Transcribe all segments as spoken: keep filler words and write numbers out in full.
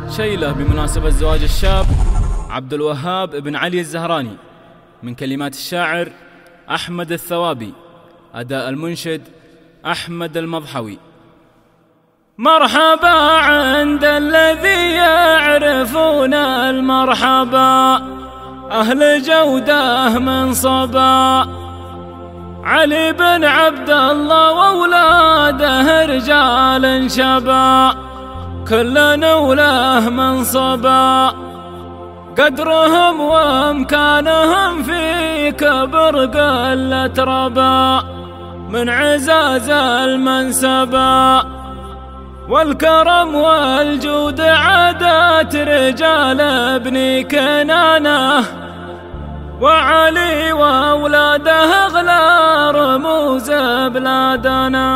شيلة بمناسبة زواج الشاب عبد الوهاب بن علي الزهراني، من كلمات الشاعر أحمد الثوابي، أداء المنشد أحمد المضحوي. مرحبا عند الذي يعرفون المرحبا، أهل جودة من صبا، علي بن عبد الله وأولاده رجال شبا، كل نوله من صبا، قدرهم وامكانهم في كبر قلة ربا، من عزاز المنسبا، والكرم والجود عادات رجال ابن كنانه، وعلي وأولاده أغلى رموز بلادنا.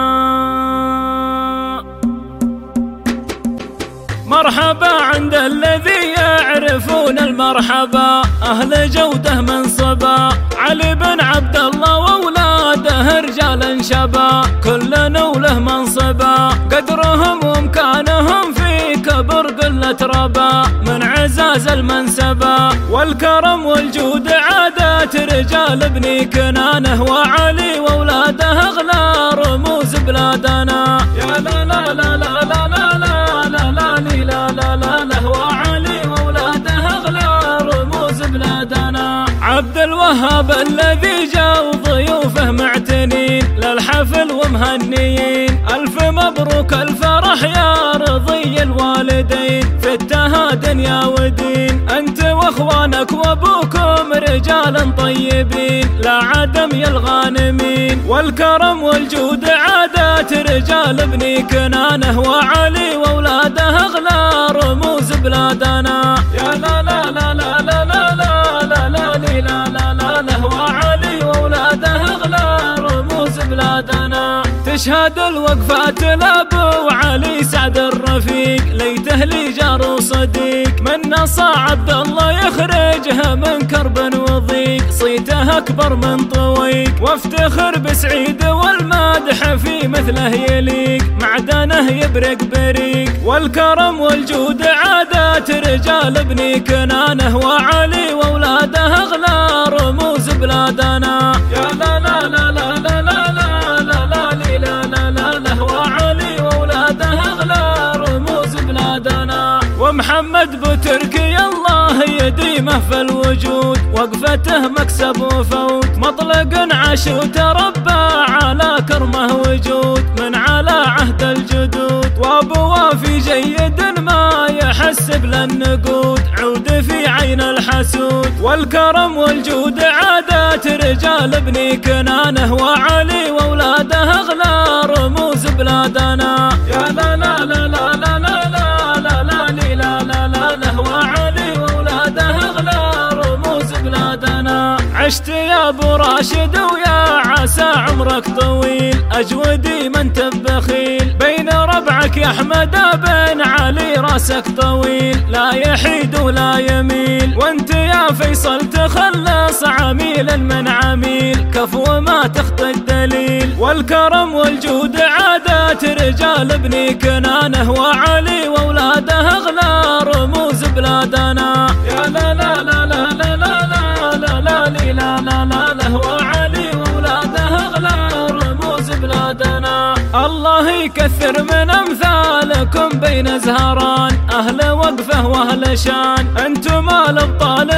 مرحبا عند الذي يعرفون المرحبا، أهل جودة من صبا، علي بن عبد الله وأولاده رجال شبا، كل نوله منصبا، قدرهم وامكانهم في كبر قلة ربا، من عزاز المنسبا، والكرم والجود عادات رجال ابن كنانه، وعلي وأولاده أغلى رموز بلادنا. يا لا لا لا لا لا لا لا لا لا لا لا لا لا، وعلي وأولاده أغلى رموز بلادنا. عبد الوهاب الذي جاء ضيوفه معتنين للحفل ومهنيين، ألف مبروك الفرح يا رضي الوالدين، في التهاد يا ودين، أنت وأخوانك وأبوكم رجال طيبين، لا عدم يا الغانمين، والكرم والجود عادات رجال ابن كنانه، وعلي وأولاده أغلى رموز بلادنا. يا لا لا لا لا لا لا لا لا لا لا لا لا، وعلي وأولاده أغلى رموز بلادنا. تشهد الوقفات لأبو علي سعد الرفيق، ليته لي جار وصديق، من نصى عبد الله يخرجها من كرب وضيق، صيته أكبر من طويق، وافتخر بسعيد والمادح في مثله يليق، معدنه يبرق بريق، والكرم والجود عادات رجال ابن كنانه، وعلي وأولاده أغلى رموز بلادنا. يا لا لا لا لا لا لا لا لا لا لا لا لا، وعلي وأولاده أغلى رموز بلادنا. ومحمد بوتركي الله يديمه في الوجود، وقفته مكسب وفوت، مطلق عاش وتربى على كرمه وجود، من على عهد الجدود، وابوه في جيد ما يحسب للنقود، عود في عين الحسود، والكرم والجود عادات رجال ابن كنانه، وعلي وأولاده أغلى رموز بلادنا. يا لا لا لا لا لا لا لا لا لا لا لا لا، وعلي وأولاده أغلى رموز بلادنا. عشت يا ابو راشد ويا عسى عمرك طويل، اجودي ما انت بخيل، بين ربعك يا احمد بن علي راسك طويل، لا يحيد ولا يميل، وانت يا فيصل تخلص عميل من عميل، كفو ما تخطي الدليل، والكرم والجود عادات رجال ابن كنانه، وعلي وأولاده أغلى رموز بلادنا. يا لا لا لا لا لا لا لا لا لا لا لا لا، وعلي وأولاده أغلى رموز بلادنا. الله يكثر من أمثالكم بين زهران، أهل وقفه وأهل شان، أنتم الأبطال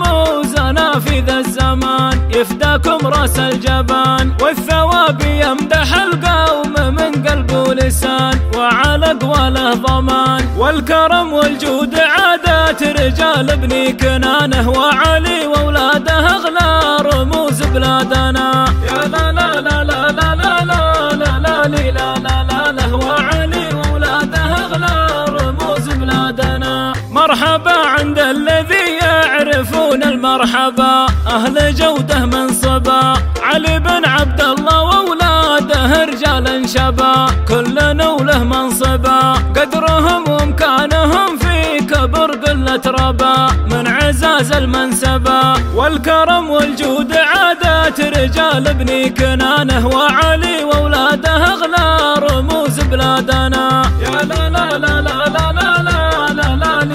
ورموزنا في ذا الزمان، يفداكم راس الجبان، والثواب يمدح القوم من قلب ولسان، وعلى قواله ضمان، والكرم والجود عادات رجال ابن كنانه، وعلي وأولاده أغلى رموز بلادنا. يا لا لا لا لا لا لا لا لا لا لا لا لا، وعلي وأولاده أغلى رموز بلادنا. مرحبا عند الذي يعرفون المرحبا، أهل جودة من صبا، علي بن عبد الله وأولاده رجال شبا، كل نوله منصبا، قدرهم وامكانهم في كبر قلة ربا، من عزاز المنسبا، والكرم والجود عادات رجال ابن كنانه، وعلي وأولاده أغلى رموز بلادنا. يا لا لا لا لا لا لا لا لا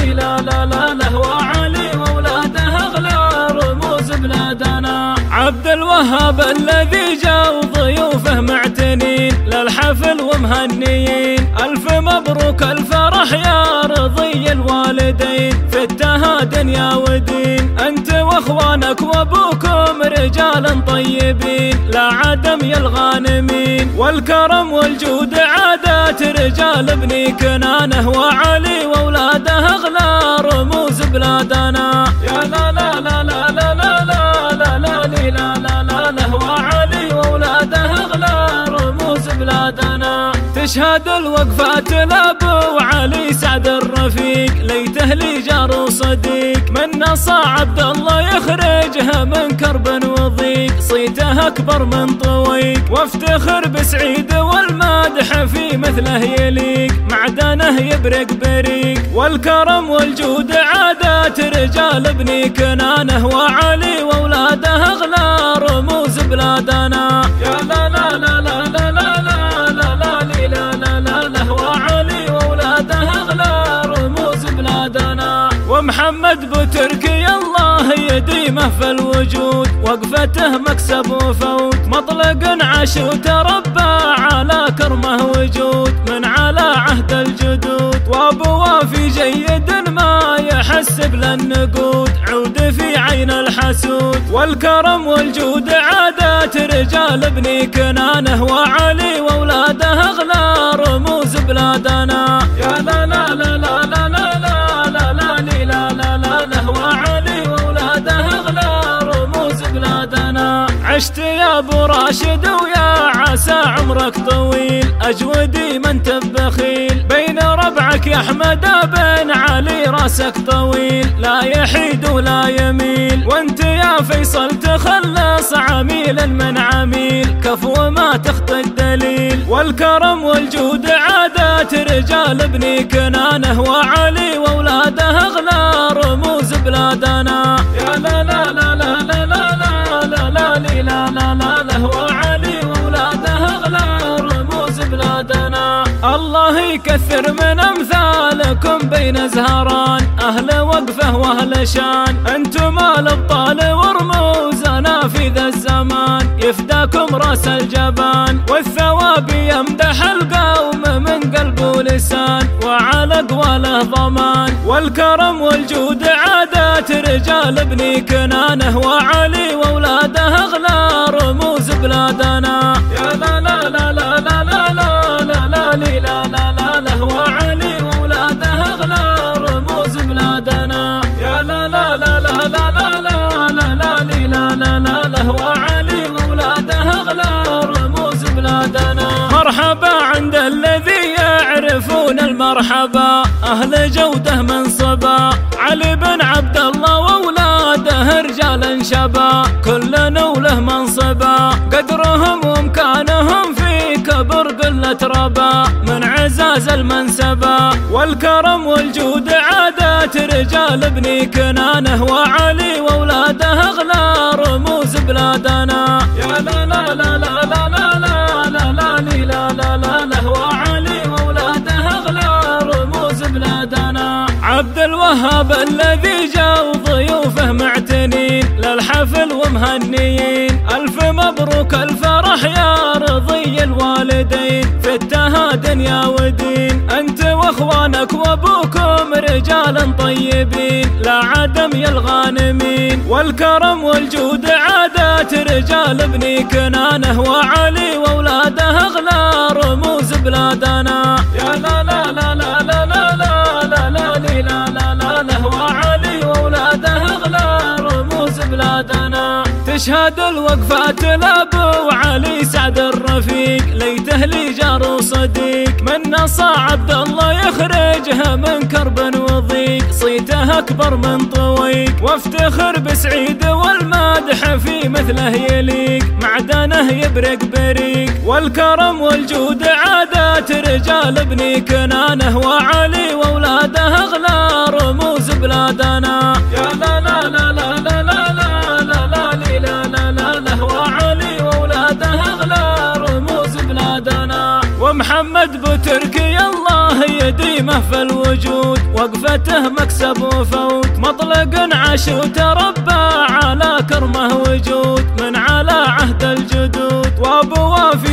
عبد الوهاب الذي جا وضيوفه معتنين للحفل ومهنيين. ألف مبروك الفرح يا رضي الوالدين، في التها دنيا ودين، أنت واخوانك وابوكم رجال طيبين، لا عدم يا الغانمين. والكرم والجود عادات رجال ابن كنانه، وعلي واولاده اغلى رموز بلادنا. يا لا لا لا لا لا لا لا لا لا لا لا لا لا، وعلي واولاده اغلى رموز بلادنا. تشهد الوقفات الابو علي سعد الرفيق، ليته لي جار وصديق، من نصى عبد الله يخرجها من كرب وضيق، صيته اكبر من طويق، وافتخر بسعيد والمادح في مثله يليق، معدنه يبرق بريق. والكرم والجود عادات رجال ابن كنانه، وعلي واولاده اغلى رموز بلادنا. يا لا لا لا لا لا لا لا لا لا لا لا لا، وعلي واولاده اغلى رموز بلادنا. ومحمد بوتركي الله يديمه في الوجود، وقفته مكسب وفوت، مطلق عاش وتربى على كرمه وجود، من على عهد الجدود، وابوه في جيد ما يحسب للنقود، عود في عين الحسود. والكرم والجود عادات رجال ابن كنانه، وعلي واولاده اغلى رموز بلادنا. يا لا لا لا لا لا لا لا لا لا لا لا لا، وعلي واولاده اغلى رموز بلادنا. عشت يا ابو راشد ويا عسى عمرك طويل، اجودي ما انت بخيل، بين ربعك يا احمد بن علي راسك طويل، لا يحيد ولا يميل، وانت يا فيصل تخلص عميل من عميل، كفو ما تخطي الدليل. والكرم والجود عادات رجال ابن كنانه، وعلي واولاده اغلى رموز بلادنا. يا لا لا لا لا لا لا لا لا لا لا لا لا، وعلي واولاده اغلى رموز بلادنا. الله يكثر من امثالكم بين زهران، اهل وقفه واهل شان، انتم الابطال ورموزنا في ذا الزمان، يفداكم راس الجبان، والثواب يمدح القوم من قلب ولسان، وعلى قواله ضمان. والكرم والجود عادات رجال ابن كنانه، وعلي واولاده اغلى رموز بلادنا. يا لا لا لا لا لا لا لا لا لا لا لا لا، وعلي واولاده اغلى رموز بلادنا. يا لا لا لا لا لا لا لا لا لا لا لا لا، وعلي واولاده اغلى رموز بلادنا. مرحبا عند الذي يعرفون المرحبا، اهل جوده منصبا، علي بن عبد الله واولاده رجال شبا، كل نوله منصبا، قدرهم وامكانهم في كبر قلة ربا، من عزاز المنسبا. والكرم والجود عادات رجال ابن كنانه، وعلي واولاده اغلى رموز بلادنا. يا لا لا لا لا لا لا لا لا لا لا لا لا، وعلي واولاده اغلى رموز بلادنا. عبد الوهاب الذي جا وضيوفه معتنين للحفل ومهنيين. ألف مبروك الفرح يا رضي الوالدين، في التها دنيا ودين، أنت واخوانك وابوكم رجال طيبين، لا عدم يا الغانمين. والكرم والجود عادات رجال ابن كنانه، وعلي واولاده اغلى رموز بلادنا. يا لا لا لا لا لا لا لا لا لا لا لا لا، وعلي واولاده اغلى رموز بلادنا. تشهد الوقفات الابو علي سعد الرفيق، ليته لي جار وصديق، من نصى عبد الله يخرجها من كرب وضيق، صيته اكبر من طويق، وافتخر بسعيد والمادح في مثله يليق، معدنه يبرق بريق. والكرم والجود عادات رجال ابن كنانه، وعلي واولاده اغلى رموز بلادنا. يا لا لا لا لا لا لا لا لا لا لا لا، وعلي واولاده اغلى رموز بلادنا. ومحمد بوتركي الله يديمه في الوجود، وقفته مكسب وفوت، مطلق عاش وتربى على كرمه وجود، من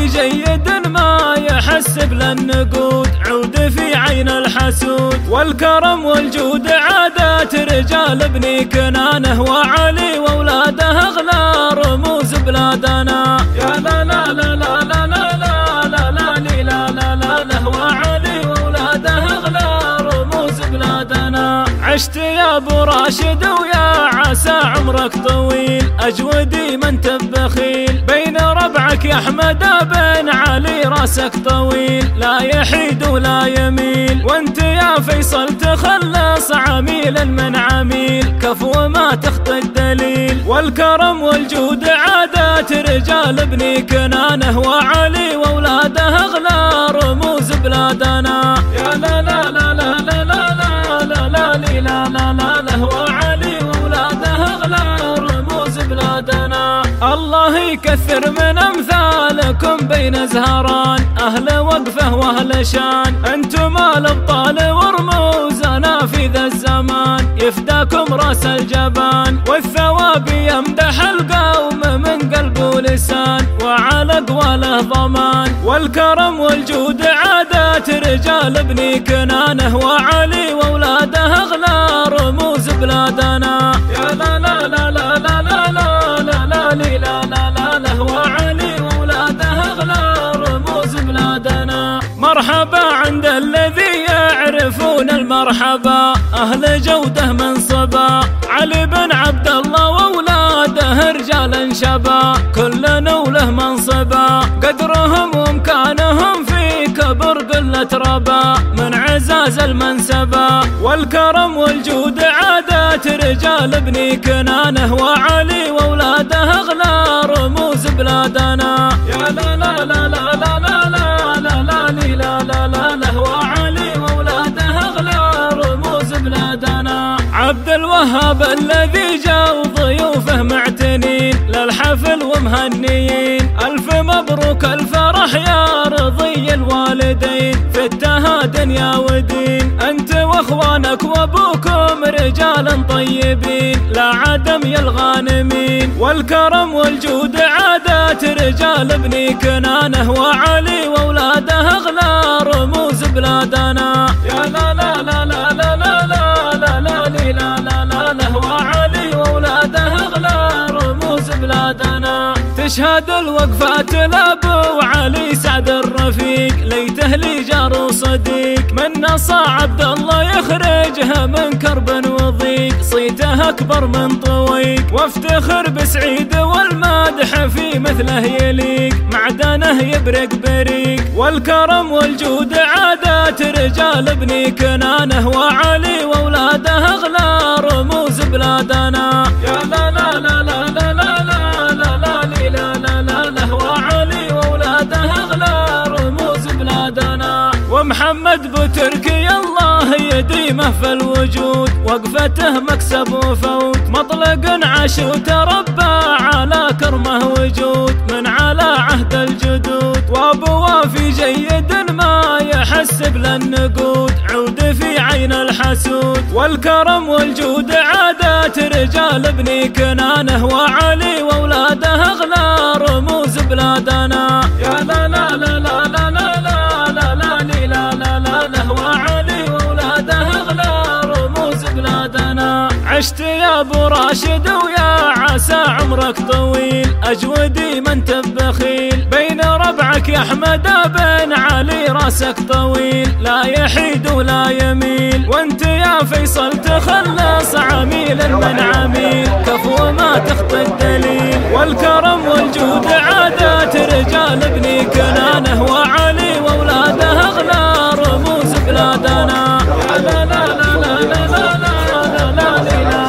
وافي جيد ما يحسب للنقود، عود في عين الحسود. والكرم والجود عادات رجال ابن كنانه، وعلي واولاده اغلى رموز بلادنا. يا لا لا لا لا لا لا لا لا لا لا لا لا لا، وعلي واولاده اغلى رموز بلادنا. عشت يا ابو راشد ويا عسى عمرك طويل، اجودي ما انت بخيل، بين ربعك يا احمد بن علي راسك طويل، لا يحيد ولا يميل. وانت يا فيصل تخلص عميل من عميل، كفو ما تخطي الدليل. والكرم والجود عادات رجال ابن كنانه، وعلي واولاده اغلى رموز بلادنا. يا لا لا لا لا لا لا لا لا لا لا لا لا لا، وعلي واولاده اغلى رموز بلادنا. الله يكثر من امثالكم بين زهران، اهل وقفه واهل شان، انتم الابطال ورموزنا في ذا الزمان، يفداكم راس الجبان. والثواب يمدح القوم من قلب ولسان، وعلى اقواله ضمان. والكرم والجود عادات رجال ابن كنانه، وعلي واولاده اغلى رموز بلادنا. يا لا لا لا لا لا لا لا لا لا لا لا لا، وعلي واولاده اغلى رموز بلادنا. مرحبا عند الذي يعرفون المرحبا، اهل جوده منصبا، علي بن عبد الله واولاده رجال شبا، كل نوله منصبا، قدرهم وامكانهم في كبر قله ربا، من عزاز المنسبا. والكرم والجود عادات رجال ابن كنانه، وعلي واولاده اغلى رموز بلادنا. يا لا لا لا لا لا لا لا لا لا لا لا لا لا، وعلي واولاده اغلى رموز بلادنا. عبد الوهاب الذي جاء ضيوفه معتنين للحفل ومهنيين، الف مبروك الفرح يا رضي الوالدين، في التهادن يا ودين، انت واخوانك وابوكم رجال طيبين، لا عدم يا الغانمين. والكرم والجود عادات رجال ابن كنانه، وعلي واولاده اغلى رموز بلادنا. يا لا لا لا لا لا لا لا لا لا لا لا لا، وعلي واولاده اغلى رموز بلادنا. تشهد الوقفات لابو علي سعد الرفيق، ليته لي جار وصديق، من نصى عبد الله يخرجها من كرب وضيق، صيته اكبر من طويق، وافتخر بسعيد والمادح في مثله يليق، معدنه يبرق بريق. والكرم والجود عادات رجال ابن كنانه، وعلي واولاده اغلى رموز بلادنا. يا لا لا لا لا لا لا لا لا لا لا لا لا، وعلي واولاده اغلى رموز بلادنا. ومحمد بوتركي الله يديمه في الوجود، وقفته مكسب وفوت، مطلق عاش وتربى على كرمه وجود، من على عهد الجدود. وابو وافي جيد ما يحسب للنقود، عود في عين الحسود. والكرم والجود عادات رجال ابن كنانه، وعلي واولاده اغلى رموز بلادنا. يا لا لا لا لا لا لا لا لا لا لا لا لا، وعلي واولاده اغلى رموز بلادنا. عشت يا ابو راشد ويا عسى عمرك طويل، اجودي ما انت بخيل، بين ربعك يا احمد بن علي راسك طويل، لا يحيد ولا يميل. وانت يا فيصل تخلص عميل من عميل، كفو ما تخطي الدليل. والكرم والجود عادات رجال ابن كنانه، وعلي واولاده اغلى رموز بلادنا. لا لا لا لا لا لا لا لا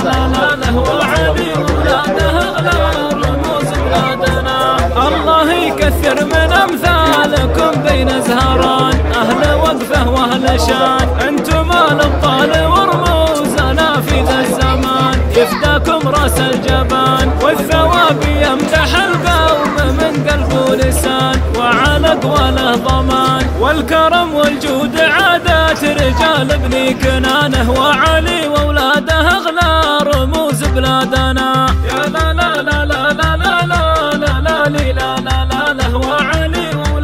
لا لا، وعلي واولاده اغلى رموز بلادنا. الله يكثر من امثالكم بين زهران، اهل وقفه واهل شان، انتم الابطال ورموزنا في ذا الزمان، يفداكم راس الجبان. والثواب يمدح القوم من قلب ولسان، وعلى اقواله ضمان. والكرم والجود عادات رجال ابن كنانه، وعلي واولاده اغلى رموز بلادنا. يا لا لا لا لا لا لا لا لا لا لا لا لا، وعلي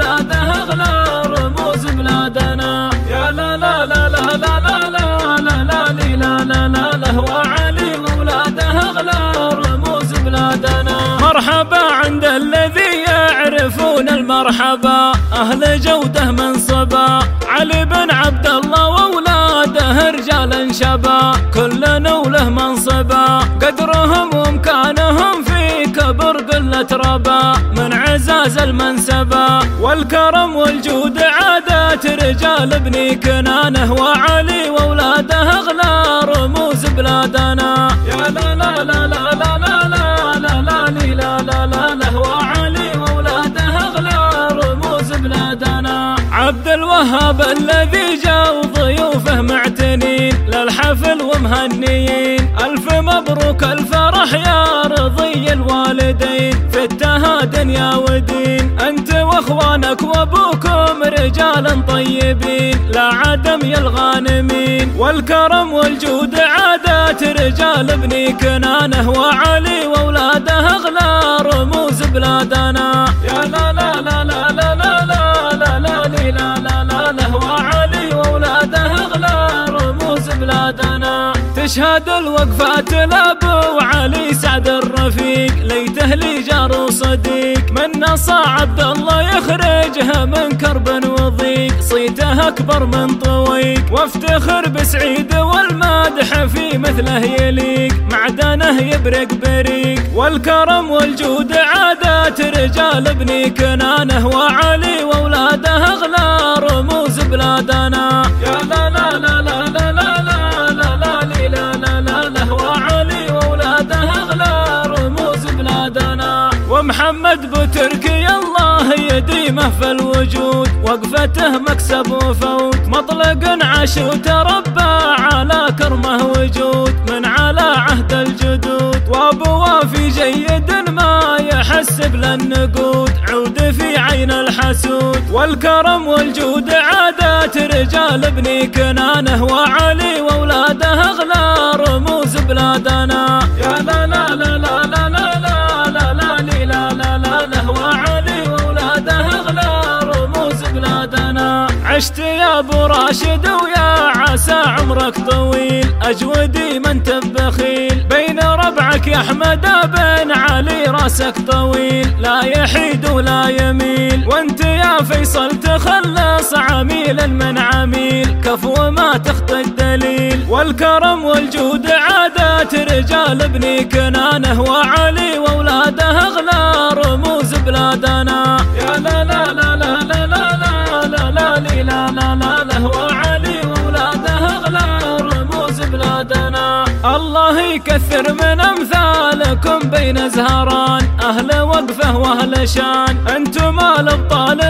المرحبا أهل جودة من صبا، علي بن عبد الله وأولاده رجالا شبا، كل نوله منصبا قدرهم ومكانهم في كبر قلة ربا، من عزاز المنسبا والكرم والجود عادات رجال ابن كنانه، وعلي وأولاده أغلى رموز بلادنا. يا لا لا لا لا لا لا لا لا لا لا لا لا لا وعلي وأولاده أغلى رموز بلادنا. عبد الوهاب الذي جاء وضيوفه معتنين للحفل ومهنيين، ألف مبروك الفرح يا رضي الوالدين، في التهاد يا ودين أنت وأخوانك وأبوكم رجالا طيبين، لا عدم يا الغانمين، والكرم والجود عادات رجال ابن كنانه، وعلي وأولاده أغلى رموز بلادنا. يا لا لا لا لا لا لا لا لا لا لا لا لا لا وعلي وأولاده أغلى رموز بلادنا. تشهد الوقفات الأبو علي سعد الرفيق، ليته لي جار وصديق، من نصى عبد الله يخرجها من كرب وضيق، صيته أكبر من طويق، وافتخر بسعيد والمادح في مثله يليق، معدنه يبرق بريق، والكرم والجود عادات رجال ابن كنانه، وعلي وأولاده أغلى رموز بلادنا. يا لا لا لا لا لا لا لا لا لا لا لا لا وعلي وأولاده أغلى رموز بلادنا. ومحمد بوتركي الله يديمه في الوجود، وقفته مكسب وفوت، مطلق عاش وتربى على كرمه وجود، من على عهد الجدود، وابوه في جيد ما يحسب للنقود، عود في عين الحسود، والكرم والجود عادات رجال ابن كنانه، وعلي وأولاده أغلى رموز بلادنا. يا لا لا لا لا لا لا لا لا لا لا لا لا وعلي وأولاده أغلى رموز بلادنا. عشت يا ابو راشد ويا عسى عمرك طويل، اجودي ما انت بخيل، بين ربعك يا احمد بن علي راسك طويل، لا يحيد ولا يميل، وانت يا فيصل تخلص عميل من عميل، كفو ما تخطي الدليل، والكرم والجود عادات رجال ابن كنانه، وعلي وأولاده أغلى رموز بلادنا. يا لا لا لا لا لا لا لا لا لا لا لا لا وعلي وأولاده أغلى رموز بلادنا. الله يكثر من أمثالكم بين زهران، أهل وقفه وأهل شان، أنتم الأبطال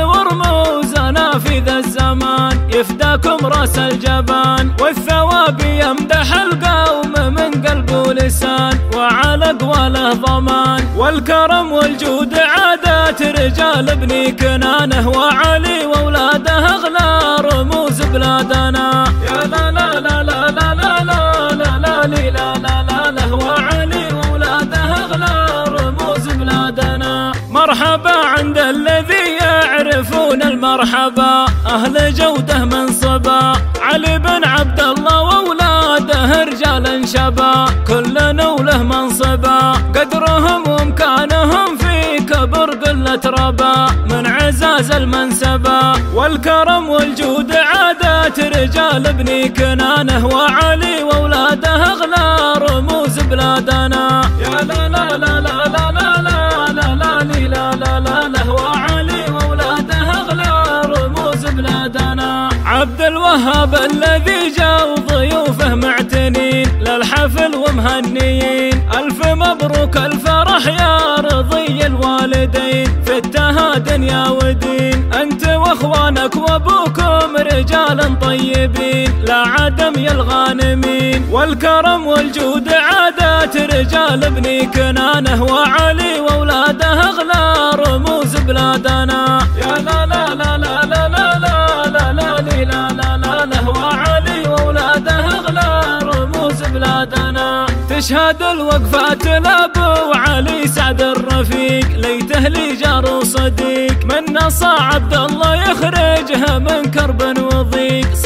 ورموزنا في ذا الزمان، يفداكم راس الجبان، والثواب يمدح القوم من قلب ولسان، وعلى أقواله ضمان، والكرم والجود عادات رجال ابن كنانه، وعلي وأولاده أغلى رموز بلادنا. يا لا لا لا لا لا لا لا لا لا لا لا لا وعلي وأولاده أغلى رموز بلادنا. مرحبا عند الذي يعرفون المرحبا، أهل جودة من صبا، علي بن عبد الله وأولاده رجالا شبا، كل نوله منصبا قدرهم ومكانهم في كبر قلة ربا، من عزاز المنسبا والكرم والجود عادات رجال ابن كنانه، وعلي وأولاده أغلى رموز بلادنا. يا لا لا لا لا لا لا لا لا لا لا لا لا وعلي وأولاده أغلى رموز بلادنا. عبد الوهاب الذي جاء وضيوفه معتنين للحفل ومهنيين، ألف مبروك الفرح يا رضي الوالدين، في التهاد يا ودين أنت وأخوانك وأبوكم رجالا طيبين، لا عدم يا الغانمين، والكرم والجود عادات رجال ابن كنانه، وعلي وأولاده أغلى رموز بلادنا. يا لا لا لا لا لا لا لا لا لا لا لا لا وعلي وأولاده أغلى رموز بلادنا. تشهد الوقفات الأبو علي سعد الرفيق، ليته لي جار وصديق، من نصى عبد الله يخرجها من كرب وضيق،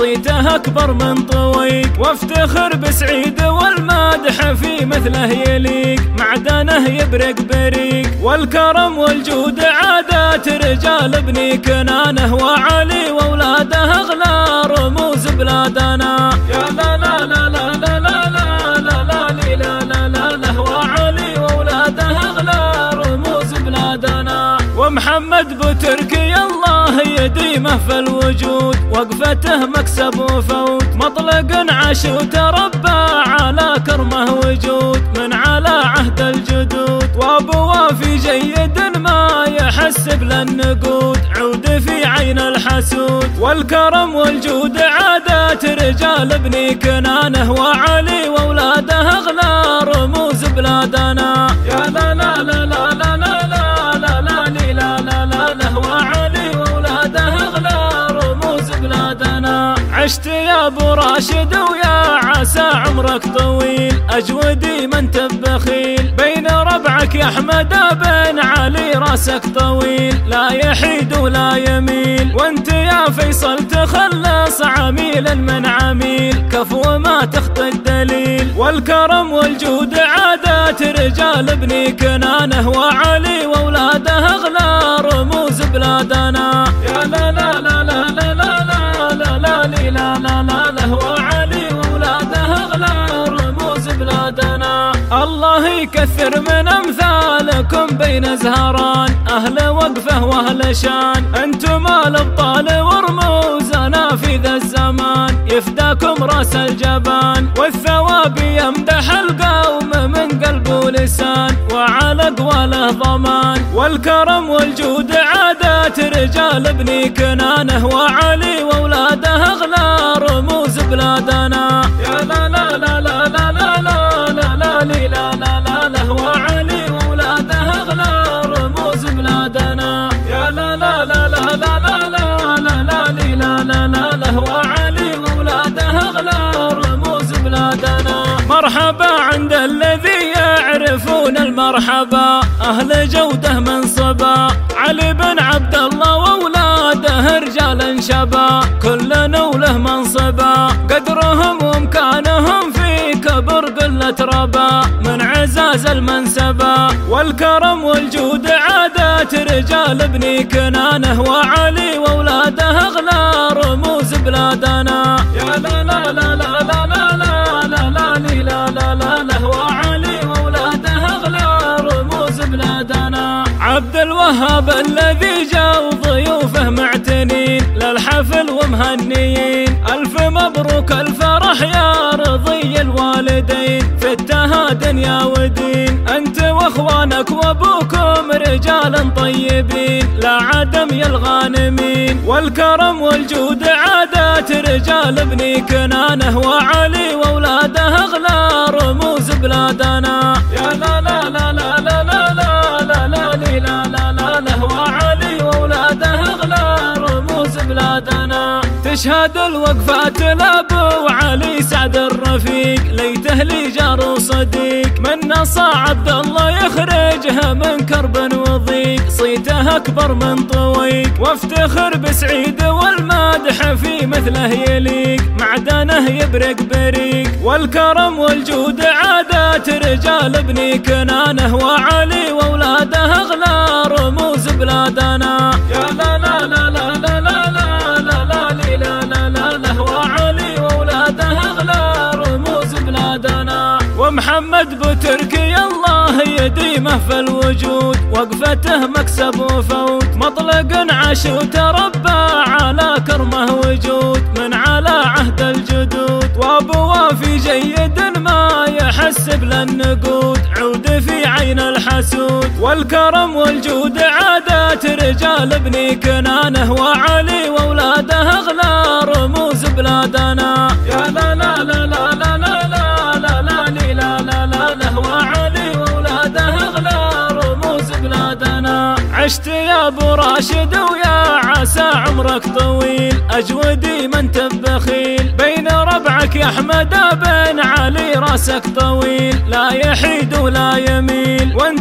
صيته أكبر من طويق، وافتخر بسعيد والمادح في مثله يليق، معدنه يبرق بريق، والكرم والجود عادات رجال ابن كنانه، وعلي واولاده اغلى رموز بلادنا. يا لا لا لا لا لا لا لا لا لا لا لا لا لا، وعلي واولاده اغلى رموز بلادنا. ومحمد بوتركي الله يديمه في الوجود، وقفته مكسب وفوت، مطلق عاش وتربى على كرمه وجود، من على عهد الجدود، وابوه في جيد ما يحسب للنقود، عود في عين الحسود، والكرم والجود عادات رجال ابن كنانه، وعلي واولاده اغلى رموز بلادنا. يا لا لا لا لا لا لا لا لا لا لا لا لا لا، وعلي واولاده اغلى رموز بلادنا. عشت يا ابو راشد ويا عسى عمرك طويل، اجودي ما انت بخيل، بين ربعك يا احمد بن علي راسك طويل، لا يحيد ولا يميل، وانت يا فيصل تخلص عميل من عميل، كفو ما تخطي الدليل، والكرم والجود عادات رجال ابن كنانه، وعلي واولاده اغلى رموز بلادنا. يا لا لا لا لا لا لا لا لا لا لا لا لا لا، وعلي واولاده اغلى رموز بلادنا. الله يكثر من امثالكم بين زهران، اهل وقفه واهل شان، انتم الابطال ورموزنا في ذا الزمان، يفداكم راس الجبان، والثواب يمدح القوم من قلب ولسان، وعلى قواله ضمان، والكرم والجود عادات رجال ابن كنانه، وعلي واولاده اغلى رموز بلادنا. يا لا لا لا لا لا لا لا لا لا لا لا لا، وعلي واولاده اغلى رموز بلادنا. يا لا لا لا لا لا لا لا لا لا لا لا لا، وعلي واولاده اغلى رموز بلادنا. مرحبا عند الذي يعرفون المرحبا، اهل جوده منصبا، علي بن عبد الله واولاده رجال شبا، كل نوله منصبا، قدرهم وامكانهم في كبر قلة ربا، من عزاز المنسبا، والكرم والجود عادات رجال ابن كنانه، وعلي واولاده اغلى رموز بلادنا. يا لا لا لا لا لا لا لا لا لا لا لا لا، وعلي واولاده اغلى رموز بلادنا. عبد الوهاب الذي جاء وضيوفه معتنين للحفل ومهنيين، الف مبروك الفرح يا رضي الوالدين، في التهادن يا ودين، انت واخوانك وابوكم رجال طيبين، لا عدم يا الغانمين، والكرم والجود عادات رجال ابن كنانه، وعلي واولاده اغلى رموز بلادنا. يا لا لا لا لا لا لا لا لا لا لا لا لا، وعلي واولاده اغلى رموز بلادنا. تشهد الوقفات لابو علي سعد الرفيق، ليته لي جار وصديق، من نصى عبد الله يخرجها من كرب وضيق، صيته اكبر من طويق، وافتخر بسعيد والمادح في مثله يليق، معدنه يبرق بريق، والكرم والجود عادات رجال ابن كنانه، وعلي واولاده اغلى رموز بلادنا. يا لا لا لا لا لا لا لا لا لا لا لا لا، وعلي واولاده اغلى رموز بلادنا. ومحمد بوتركي الله يديمه في الوجود، وقفته مكسب وفوت، مطلق عاش وتربى على كرمه وجود، من على عهد الجدود، وابوه في جيد ما يحسب للنقود، عود في عين الحسود، والكرم والجود عادات رجال ابن كنانه، وعلي واولاده اغلى رموز بلادنا. يا لا لا لا لا لا لا لا لا لا لا لا لا، وعلي واولاده اغلى رموز بلادنا. عشت يا ابو راشد ويا عسى عمرك طويل، اجودي ما انت بخيل، بين ربعك يا احمد بن علي راسك طويل، لا يحيد ولا يميل، وانت يا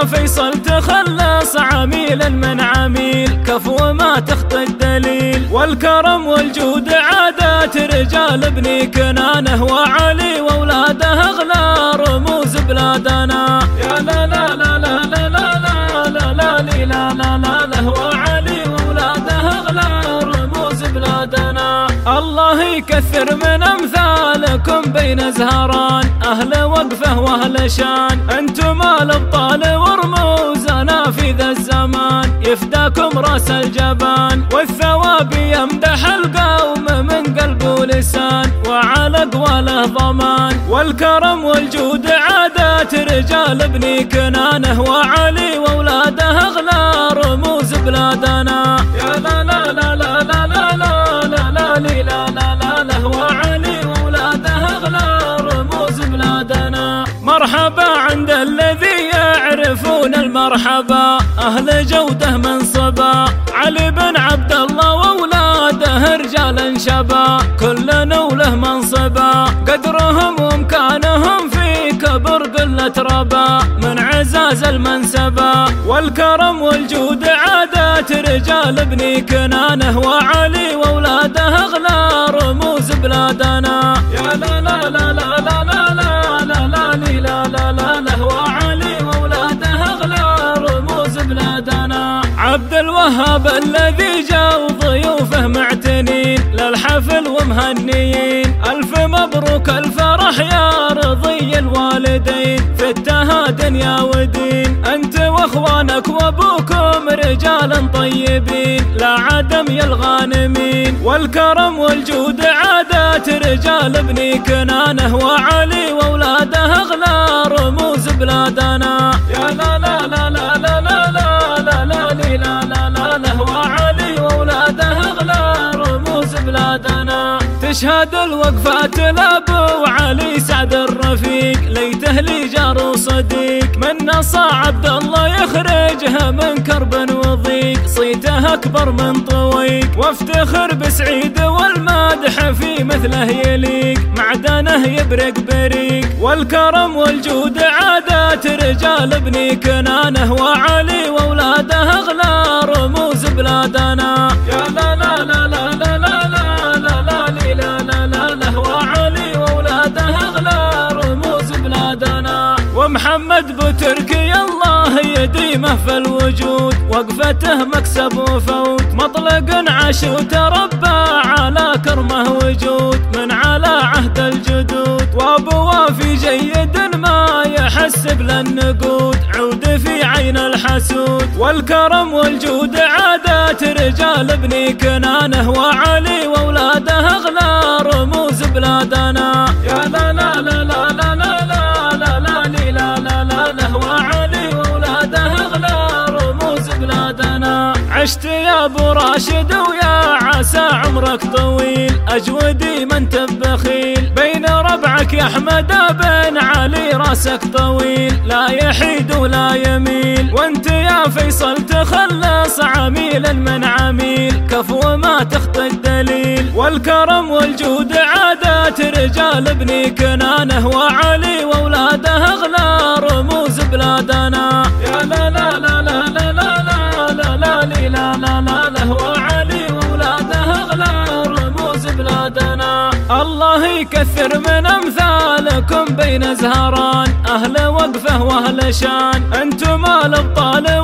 فيصل تخلص عميل من عميل، كفو ما تخطي الدليل. والكرم والجود عادات رجال ابن كنانه، وعلي واولاده اغلى رموز بلادنا. يا لا لا لا لا لا لا لا لا لا لا لا لا لا، وعلي واولاده اغلى رموز بلادنا. الله يكثر من امثالكم بين زهران، اهل وقفه واهل شان، انتم الابطال ورموزنا في ذا الزمان. يفداكم راس الجبان، والثواب يمدح القوم من قلب ولسان، وعلى اقواله ضمان. والكرم والجود عادات رجال ابن كنانه، وعلي واولاده اغلى رموز بلادنا. يا لا لا لا لا لا لا لا لا لا لا لا لا، وعلي واولاده اغلى رموز بلادنا. مرحبا عند الذي يعرفون المرحبا، اهل جوده منصبا، علي بن عبد الله واولاده رجال شبا، كل نوله منصبا، قدرهم وامكانهم في كبر قله ربا، من عزاز المنسبا. والكرم والجود عادات رجال ابن كنانه، وعلي واولاده اغلى رموز بلادنا. يا لا لا لا لا لا لا لا لا لا لا لا لا لا، وعلي واولاده اغلى رموز بلادنا. عبد الوهاب الذي جاء ضيوفه معتنين للحفل ومهنيين، الف مبروك الفرح يا رضي الوالدين، في التهادن يا ودين، انت واخوانك وابوكم رجال طيبين، لا عدم يا الغانمين. والكرم والجود عادات رجال ابن كنانه، وعلي واولاده اغلى رموز بلادنا. يا لا لا لا لا لا لا لا لا لا لا لا لا، وعلي واولاده اغلى رموز بلادنا. تشهد الوقفات الابو وعلي سعد الرفيق، ليته لي جار وصديق، من نصى عبد الله يخرجها من كرب وضيق، صيته اكبر من طويق، وافتخر بسعيد والمادح في مثله يليق، معدنه يبرق بريق. والكرم والجود عادات رجال ابن كنانه، وعلي واولاده اغلى رموز بلادنا. يا لا لا لا لا لا لا لا لا لا لا لا لا، وعلي واولاده اغلى رموز بلادنا. ومحمد بوتركي الله يديمه في الوجود، وقفته مكسب وفوت، مطلق عاش وتربى على كرمه وجود، من على عهد الجدود، وابوه في جيد ما يحسب للنقود، عود في عين الحسود. والكرم والجود عادات رجال ابن كنانه، وعلي واولاده اغلى رموز بلادنا. يا لا لا لا لا لا لا لا لا لا لا لا لا، وعلي واولاده اغلى رموز بلادنا. عشت يا ابو راشد ويا عسى عمرك طويل، اجودي ما انت بخيل، بين ربعك يا احمد بن علي راسك طويل، لا يحيد ولا يميل. وانت يا فيصل تخلص عميل من عميل، كفو ما تخطي الدليل. والكرم والجود عادات رجال ابن كنانه، وعلي واولاده اغلى رموز بلادنا. يا لا لا لا لا لا لا لا لا لا لا لا لا، وعلي واولاده اغلى رموز بلادنا. الله يكثر من امثالكم بين زهران، اهل وقفه واهل شان، انتم الابطال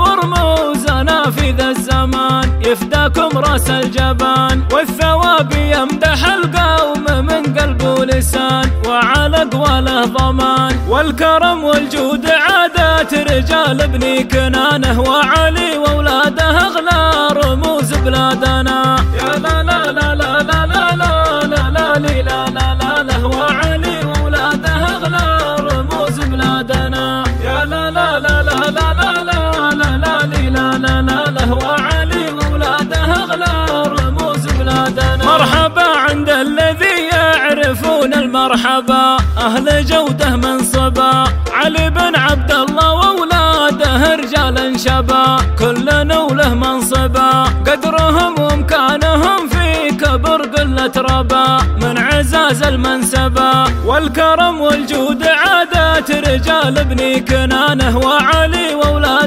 ورموزنا في ذا الزمان. يفداكم راس الجبان، والثواب يمدح القوم من قلب ولسان، وعلى اقواله ضمان. والكرم والجود عادات رجال ابن كنانه، وعلي واولاده اغلى رموز بلادنا. يا لا لا لا لا لا لا لا لا لا لا لا، وعلي واولاده اغلى رموز بلادنا. يا لا لا لا لا لا لا لا لا لا لا لا، وعلي واولاده اغلى رموز بلادنا. مرحبا عند الذي يعرفون المرحبا، اهل جوده منصبا، علي بن عبد الله واولاده رجال شبا، كل نوله منصبا، قدرهم وامكانهم في كبر قله ربا، من عزاز المنسبا. والكرم والجود عادات رجال ابن كنانه، وعلي واولاده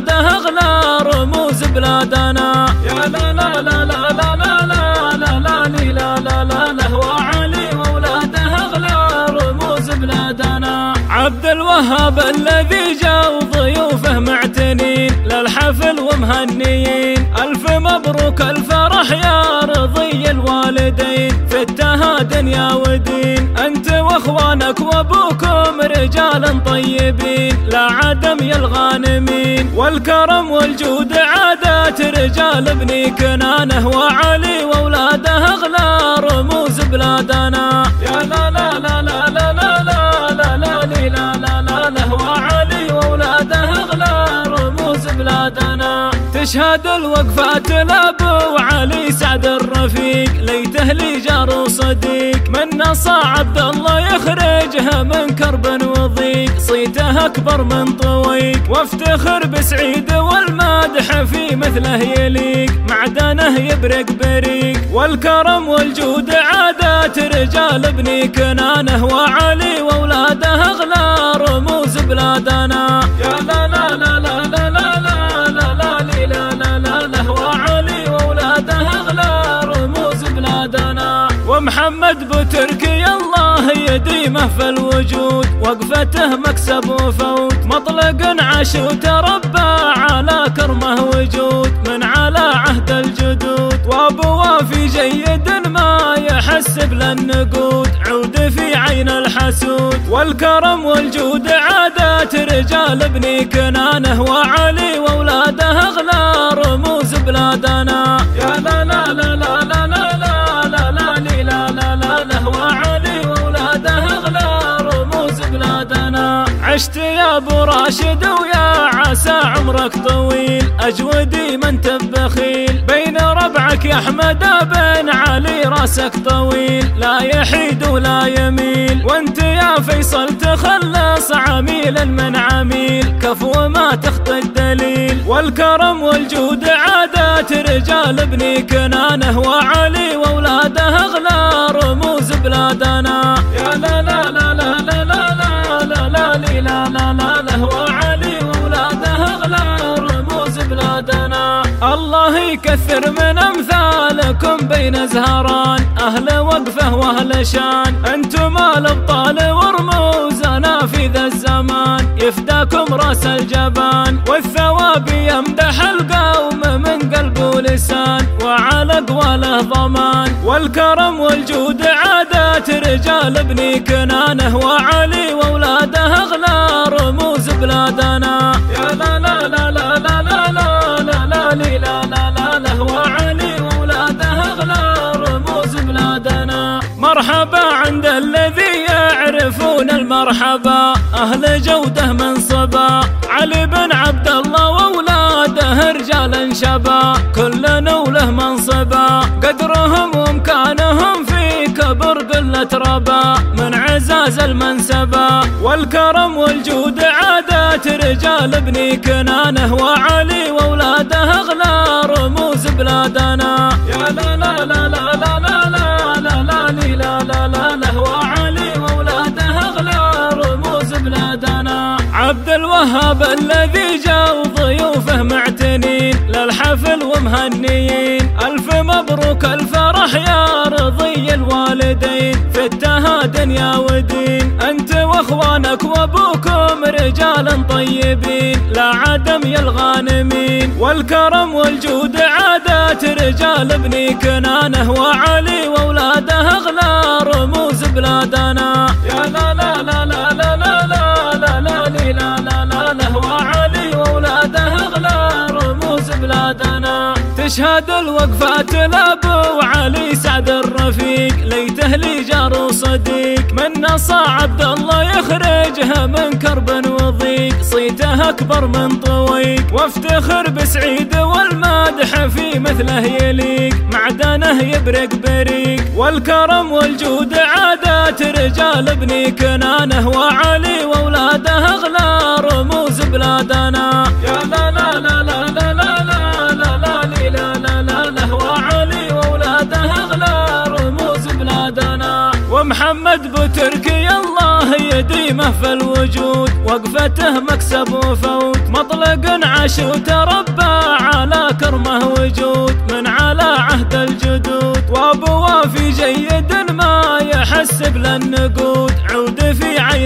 الذي جا وضيوفه معتنين للحفل ومهنيين. ألف مبروك الفرح يا رضي الوالدين في التهادن يا ودين. أنت واخوانك وابوكم رجال طيبين لا عدم يا الغانمين. والكرم والجود عادات رجال ابن كنانه وعلي واولاده اغلى رموز بلادنا. يا لا لا لا لا لا لا لا لا لا لا لا لا لا وعلي واولاده اغلى رموز بلادنا. تشهد الوقفات الابو علي سعد الرفيق ليته لي جار وصديق. من نصا عبد الله يخرجها من كرب وضيق صيته اكبر من طويق. وافتخر بسعيد والمادح في مثله يليق معدنه يبرق بريق. والكرم والجود عادات رجال ابن كنانه وعلي واولاده اغلى رموز بلادنا. يا لا لا لا لا لا لا لا لا لا لا لا لا وعلي واولاده اغلى رموز بلادنا. ومحمد بوتركي الله يديمه في الوجود وقفته مكسب وفوت. مطلق عاش وتربى على كرمه وجود من على عهد الجدود. وابوه في جيد ما يحسب للنقود عود في عين الحسود. والكرم والجود عادات رجال ابن كنانه وعلي واولاده اغلى رموز بلادنا. يا لا لا لا لا لا لا لا لا لا لا لا لا وعلي واولاده اغلى رموز بلادنا. عشت يا ابو راشد ويا عسى عمرك طويل اجودي ما انت بخيل. بين ربعك يا احمد بن علي راسك طويل لا يحيد ولا يميل. وانت يا فيصل تخلص عميل من عميل كفو ما تخطي الدليل. والكرم والجود عادات رجال ابن كنانه وعلي واولاده اغلى رموز بلادنا. يا لا لا لا لا لا لا لا لا لا لا لا لا وعلي واولاده اغلى رموز بلادنا. الله يكثر من امثالكم بين زهران اهل وقفه واهل شان. انتم الابطال ورموزنا في ذا الزمان يفداكم راس الجبان. والثواب يمدح القوم من قلب ولسان وعلى اقواله ضمان. والكرم والجود عادات رجال ابن كنانه وعلي واولاده اغلى رموز بلادنا. يا لا لا لا لا لا لا لا لا لا لا لا لا وعلي واولاده اغلى رموز بلادنا. مرحبا عند الذي يعرفون المرحبا اهل جوده منصبا. علي بن عبد الله واولاده رجال شبا كل نوله منصبا. قدرهم وامكانهم في كبر قله ربا من عزاز المنسبا. والكرم والجود عادات رجال ابن كنانه وعلي واولاده اغلى رموز بلادنا. يا لا لا لا لا لا لا لا لا لا لا لا لا وعلي واولاده اغلى رموز بلادنا. عبد الوهاب الذي جا وضيوفه معتنين للحفل ومهنيين. ألف مبروك الفرح يا رضي الوالدين في التهادن يا ودين. أنت واخوانك وابوكم رجال طيبين لا عدم يا الغانمين. والكرم والجود عادات رجال ابن كنانه وعلي واولاده اغلى رموز بلادنا. يا لا لا لا لا لا لا لا لا لا لا لا لا وعلي واولاده اغلى رموز بلادنا. تشهد الوقفات الابو علي سعد الرفيق ليته لي جار وصديق. من نصا عبد الله يخرجها من كرب وضيق صيته اكبر من طويق. وافتخر بسعيد والمادح في مثله يليق معدنه يبرق بريق. والكرم والجود عادات رجال ابن كنانه وعلي واولاده اغلى رموز بلادنا. يا لا لا لا لا لا لا لا لا لا لا لا لا وعلي واولاده اغلى رموز بلادنا. ومحمد بوتركي الله يديمه في الوجود وقفته مكسب وفوت. مطلق عاش وتربى على كرمه وجود من على عهد الجدود. وابوه في جيد ما يحسب للنقود عود في عين الحسود.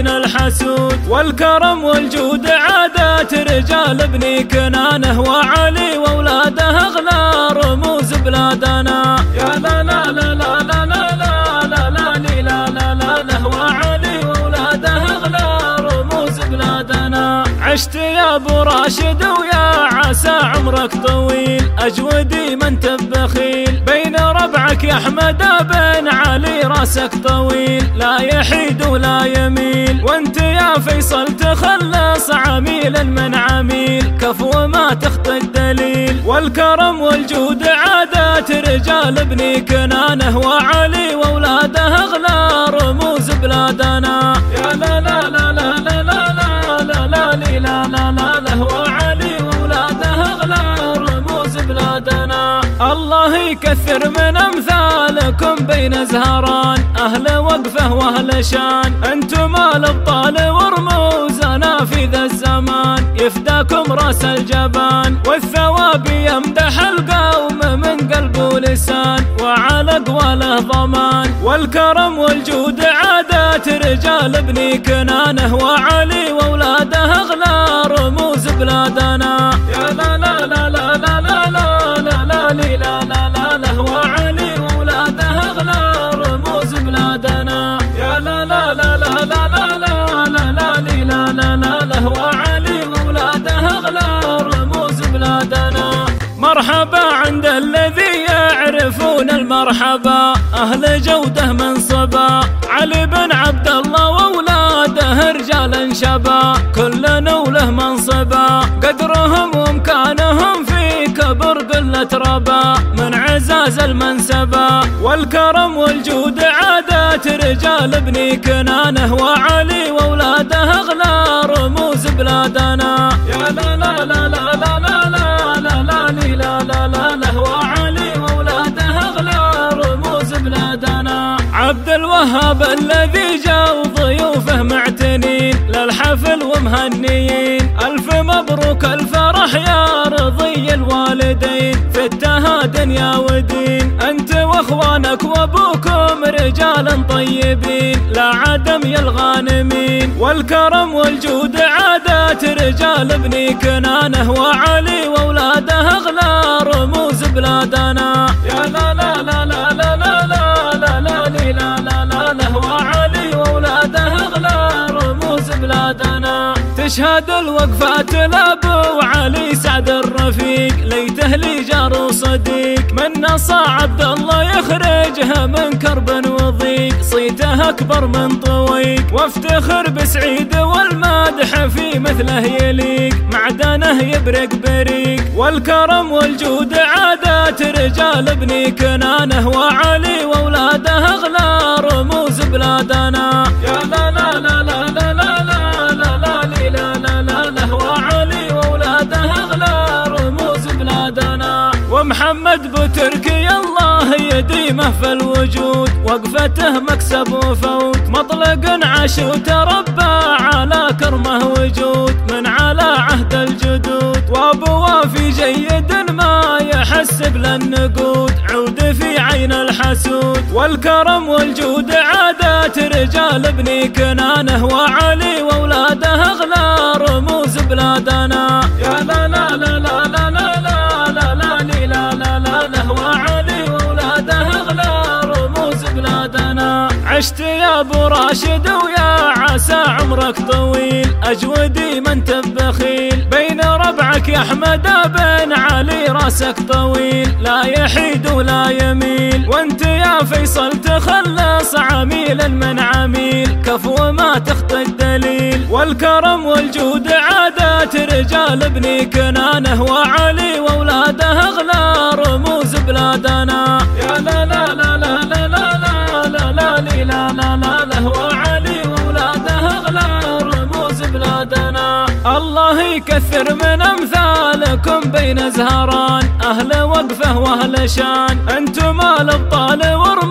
الحسود. والكرم والجود عادات رجال بني كنانه، وعلي واولاده اغلى رموز بلادنا. يا لا لا لا لا لا لا لا لا لا لا لا لا لا وعلي واولاده اغلى رموز بلادنا. عشت يا ابو راشد ويا عسى عمرك طويل، اجودي ما انت بخيل، بين ربعك يا احمد بن علي راسك طويل، لا يحيد ولا يميل، وانت يا فيصل تخلص عميل من عميل، كفو ما تخطي الدليل. والكرم والجود عادات رجال بني كنانه، وعلي واولاده اغلى رموز بلادنا. يا لا لا لا لا لا لا لا لا لا لا لا لا لا وعلي واولاده اغلى رموز بلادنا. الله يكثر من امثالكم بين زهران، اهل وقفه واهل شان، انتم الابطال ورموزنا في ذا الزمان، يفداكم راس الجبان، والثواب يمدح القوم من قلب ولسان، وعلى اقواله ضمان. والكرم والجود عادات رجال بني كنانه، وعلي واولاده اغلى رموز بلادنا. يا لا لا لا لا لا لا لا لا لا لا لا لا وعلي واولاده اغلى رموز بلادنا. يا لا لا لا لا لا لا لا لا لا لا لا لا وعلي واولاده اغلى رموز بلادنا. مرحبا عند الذي يعرفون المرحبا، اهل جوده منصبا، علي بن عبد الله واولاده رجالا شبا، كل نوله منصبا، قدرهم وامكانهم في كبر قلة ربا، من عزاز المنسبا. والكرم والجود عادات رجال بني كنانه، وعلي واولاده اغلى رموز بلادنا. يا لا لا لا لا لا لا لا لا لا لا لا لا لا وعلي واولاده اغلى رموز بلادنا. عبد الوهاب الذي جاء ضيوفه معتنين للحفل ومهنيين، الف مبروك الفرح يا رضي الوالدين، في التهاد يا ودين، انت واخوانك وابوكم رجالا طيبين، لا عدم يا الغانمين. والكرم والجود عادات رجال بني كنانه، وعلي واولاده اغلى رموز بلادنا. يا لا لا لا لا لا لا لا لا لا لا لا لا وعلي واولاده اغلى رموز بلادنا. تشهد الوقفات الابو علي سعد الرفيق، ليته لي جار وصديق، من نصى عبد الله يخرجها من كرب وضيق، صيته اكبر من طويق، وافتخر بسعيد والمادح في مثله يليق، معدنه يبرق بريق. والكرم والجود عادات رجال بني كنانه، وعلي واولاده اغلى رموز بلادنا. يا لا لا لا لا لا لا لا لا لا لا لا لا وعلي واولاده اغلى رموز بلادنا. ومحمد بوتركي الله يديمه في الوجود، وقفته مكسب وفوت، مطلق عاش وتربى على كرمه وجود، من على عهد الجدود، وابو وافي جيد ما يحسب للنقود، عود في عين الحسود. والكرم والجود عادات رجال بني كنانه، وعلي واولاده اغلى رموز بلادنا. يا لا لا لا لا لا لا لا لا لا لا لا لا وعلي واولاده اغلى رموز بلادنا. عشت يا ابو راشد ويا عسى عمرك طويل، اجودي ما انت بخيل، بين ربعك يا احمد بن علي راسك طويل، لا يحيد ولا يميل، وانت يا فيصل تخلص عميل من عميل، كفو ما تخطي الدليل. والكرم والجود عادات رجال بني كنانه، وعلي واولاده اغلى رموز بلادنا. يا لا لا لا لا لا لا لا لا لا لا لا لا وعلي واولاده اغلى رموز بلادنا. الله يكثر من امثالكم بين زهران، اهل وقفه واهل شان، انتم الابطال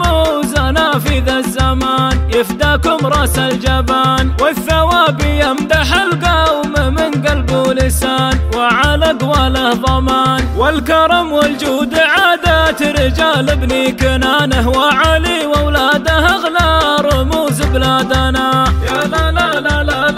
ورموزنا في ذا الزمان، يفداكم راس الجبان، والثواب يمدح القوم من قلب ولسان، وعلى اقواله ضمان. والكرم والجود عادات رجال بني كنانه، وعلي واولاده اغلى رموز بلادنا. يا لا لا لا لا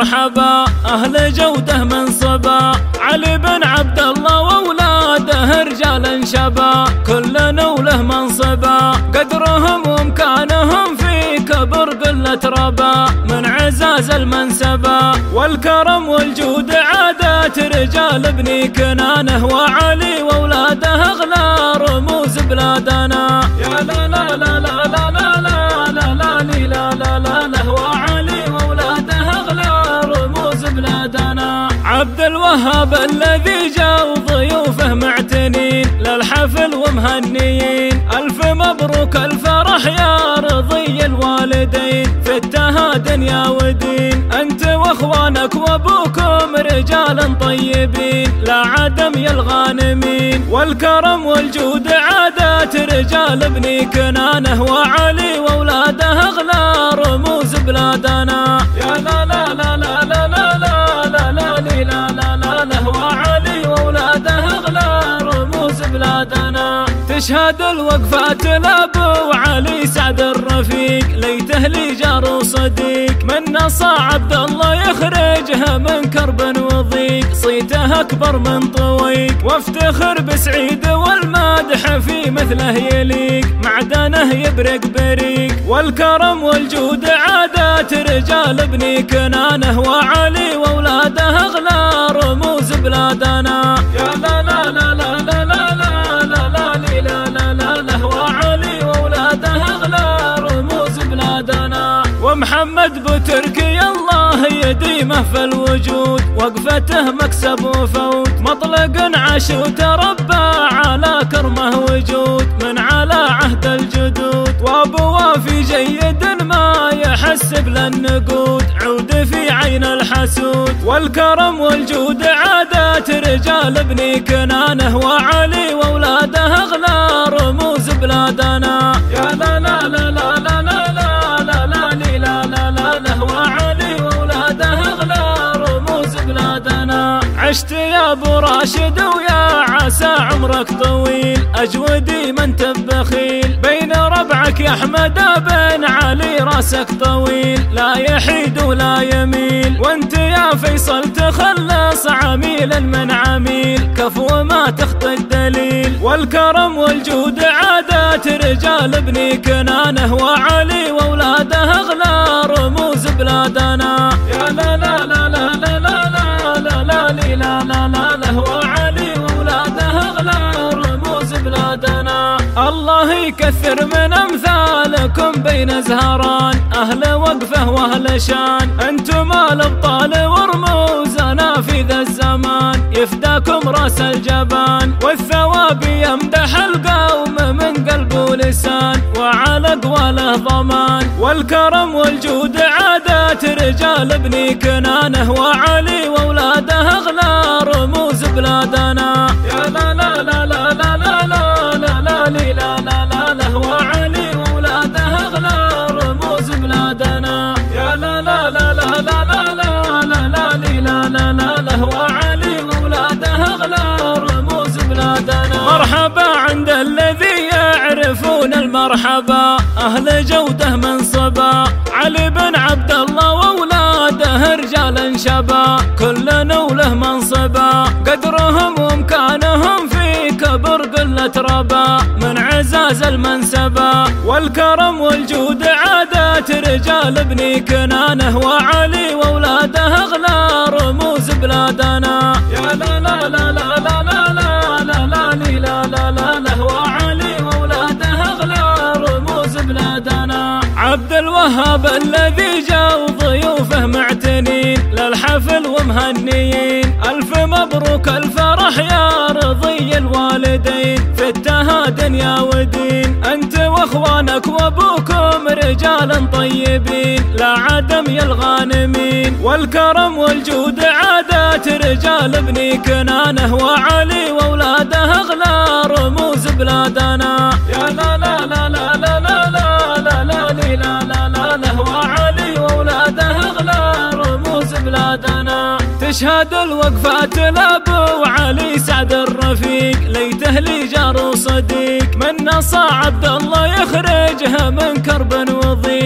المرحبا أهل جوده منصبا، علي بن عبد الله وأولاده رجال شبا، كل نوله منصبا، قدرهم وامكانهم في كبر قلة ربا، من عزاز المنسبا والكرم والجود عادات رجال ابن كنانه، وعلي وأولاده أغلى رموز بلادنا. يا لا لا لا لا لا لا لا لا لا لا لا لا لا وعلي وأولاده أغلى رموز بلادنا. عبد الوهاب الذي جاء وضيوفه معتنين للحفل ومهنيين، ألف مبروك الفرح يا رضي الوالدين، في التهاد يا ودين، أنت وأخوانك وأبوكم رجال طيبين، لا عدم يا الغانمين، والكرم والجود عادات رجال ابن كنانه، وعلي وأولاده أغلى رموز بلادنا. يا لا لا لا لا لا لا لا لا لا لا لا لا لا وعلي وأولاده أغلى رموز بلادنا. تشهد الوقفات الأبو وعلي سعد الرفيق، ليته لي جار وصديق، من نصى عبد الله يخرجها من كرب وضيق، صيته أكبر من طويق، وافتخر بسعيد والمادح في مثله يليق، معدنه يبرق بريق، والكرم والجود عادات رجال ابن كنانه، وعلي وأولاده أغلى رموز بلادنا. يا لا لا لا لا لا لا لا لا لا لا لا لا وعلي وأولاده أغلى رموز بلادنا. ومحمد بوتركي الله يديمه في الوجود، وقفته مكسب وفوت، مطلق عاش وتربى على كرمه وجود، من على عهد الجدود، وابوه في جيد ما يحسب للنقود، عود في عين الحسود، والكرم والجود عادات رجال ابن كنانه، وعلي وأولاده أغلى رموز بلادنا. يا لا لا لا لا لا لا لا لا لا لا لا لا وعلي وأولاده أغلى رموز بلادنا. عشت يا ابو راشد ويا عسى عمرك طويل، اجودي ما انت بخيل، بين ربعك يا احمد بن علي راسك طويل، لا يحيد ولا يميل، وانت يا فيصل تخلص عميل من عميل، كفو ما تخطي الدليل، والكرم والجود عادات رجال ابن كنانه، وعلي وأولاده أغلى رموز بلادنا. يا لا لا لا لا لا لا لا لا لا لا لا لا وعلي وأولاده أغلى رموز بلادنا. الله يكثر من أمثالكم بين زهران، أهل وقفه وأهل شان، أنتم الأبطال ورموزنا في ذا الزمان، يفداكم راس الجبان، والثواب يمدح القوم من قلب ولسان، وعلى أقواله ضمان، والكرم والجود عادات رجال ابن كنانه، وعلي وأولاده أغلى رموز بلادنا. يا لا لا لا لا لا لا لا لا لا لا لا لا وعلي وأولاده أغلى رموز بلادنا. يا لا لا لا لا لا لا لا لا لا لا لا لا وعلي وأولاده أغلى رموز بلادنا. مرحبا عند الذي يعرفون المرحبا، أهل جوده منصبا، علي بن عبد الله وأولاده رجال شبا، كل نوله منصبا، قدرهم وامكانهم في كبر قلة ربا، من عزاز المنسبا والكرم والجود عادات رجال ابن كنانه، وعلي وأولاده أغلى رموز بلادنا. يا لا لا لا لا لا لا لا لا لا لا لا لا وعلي وأولاده أغلى رموز بلادنا. عبد الوهاب الذي جاء وضيوفه معتنين للحفل ومهنيين، ألف مبروك الفرح يا رضي الوالدين، في التهاد يا ودين، أنت وأخوانك وأبوكم رجال طيبين، لا عدم يا الغانمين، والكرم والجود عادات رجال ابن كنانه، وعلي وأولاده أغلى رموز بلادنا. يا لا لا لا لا لا لا لا لا لا لا لا لا وعلي وأولاده أغلى رموز بلادنا. تشهد الوقفات الأبو وعلي سعد الرفيق، ليته لي جار وصديق، من نصى عبد الله يخرجها من كرب وضيق،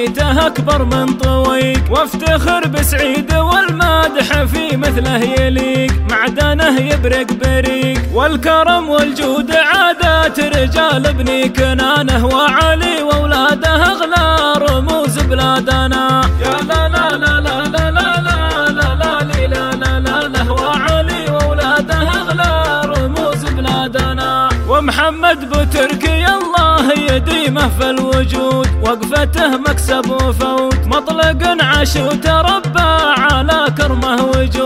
بيته أكبر من طويق، وافتخر بسعيد والمادح في مثله يليق، معدنه يبرق بريق، والكرم والجود عادات رجال ابن كنانه، وعلي واولاده اغلى رموز بلادنا. يا لا لا لا لا لا لا لا لا لا لا لا لا لا، وعلي واولاده اغلى رموز بلادنا. ومحمد بتركي الله يديمه في الوجود، وقفته مكسب وفوت، مطلق عاش وتربى على كرمه وجود.